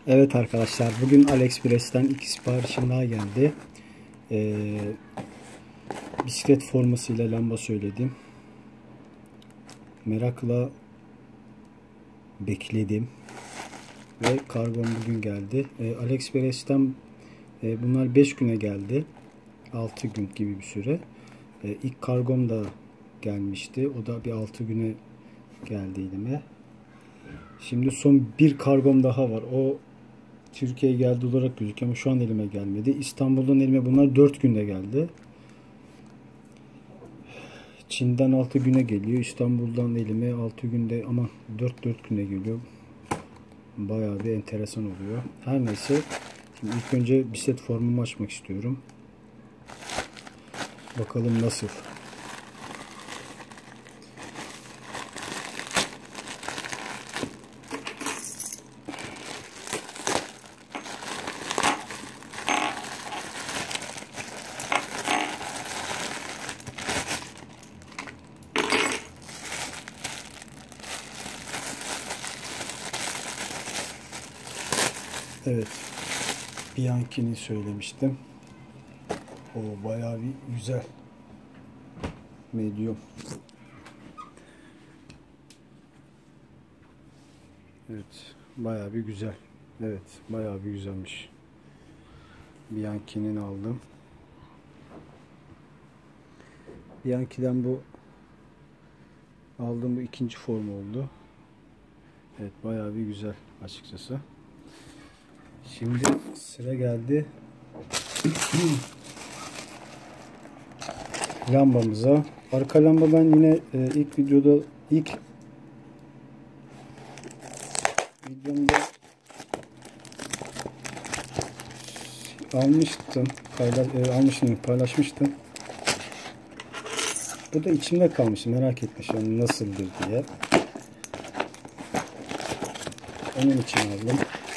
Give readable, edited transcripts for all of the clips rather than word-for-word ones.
Evet arkadaşlar, bugün AliExpress'ten 2 siparişim daha geldi. Bisiklet formasıyla lamba söyledim. Merakla bekledim. Ve kargom bugün geldi. AliExpress'ten bunlar 5 güne geldi. 6 gün gibi bir süre. İlk kargom da gelmişti. O da bir 6 güne geldi elime. Şimdi son bir kargom daha var. O Türkiye'ye geldi olarak gözüküyor ama şu an elime gelmedi. İstanbul'dan elime bunlar 4 günde geldi. Çin'den 6 güne geliyor. İstanbul'dan elime 6 günde ama 4 güne geliyor. Bayağı bir enteresan oluyor. Her neyse. Şimdi ilk önce bisiklet formumu açmak istiyorum. Bakalım nasıl. Evet. Bianchi'ni söylemiştim. O bayağı bir güzel. Medium. Evet. Bayağı bir güzel. Evet. Bayağı bir güzelmiş. Bianchi'nin aldım. Bianchi'den bu aldığım bu ikinci form oldu. Evet. Bayağı bir güzel açıkçası. Şimdi sıra geldi lambamıza. Arka lamba ben yine ilk videomda paylaşmıştım. Bu da içimde kalmış, merak etmiş yani nasıldır diye. Onun için aldım.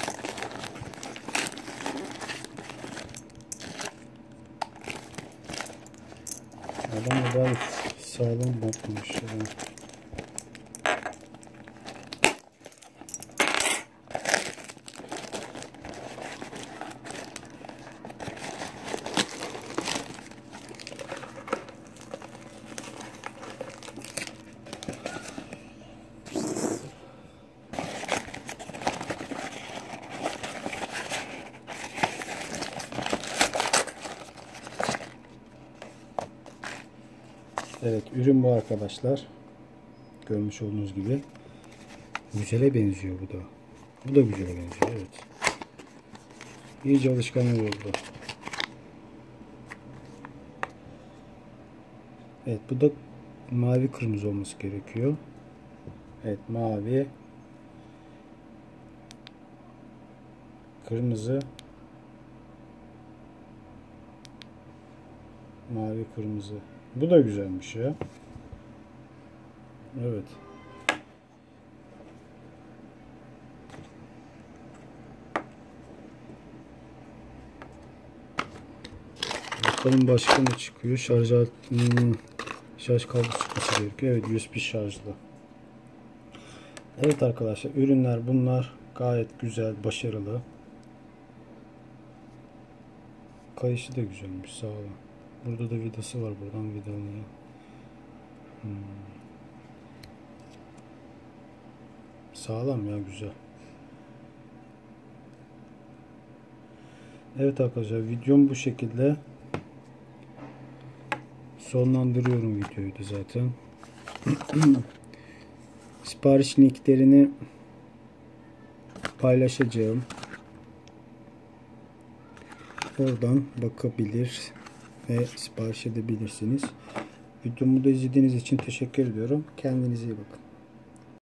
Adam da gayet sağlam bakmış. Evet, ürün bu arkadaşlar. Görmüş olduğunuz gibi. Güzele benziyor bu da. Bu da güzele benziyor, evet. İyice alışkanlık oldu. Evet, bu da mavi kırmızı olması gerekiyor. Evet, mavi, kırmızı, mavi, kırmızı. Bu da güzelmiş ya. Evet. Bakalım başka ne çıkıyor? Şarj kablosu çıkması gerekiyor. Evet, USB şarjlı. Evet arkadaşlar, ürünler bunlar. Gayet güzel, başarılı. Kayışı da güzelmiş, sağ olun. Burada da vidası var, buradan vidalanıyor. Sağlam ya, güzel. Evet arkadaşlar, videom bu şekilde. Sonlandırıyorum videoyu da zaten. Sipariş linklerini paylaşacağım. Oradan bakabilir ve sipariş edebilirsiniz. Videomu da izlediğiniz için teşekkür ediyorum. Kendinize iyi bakın.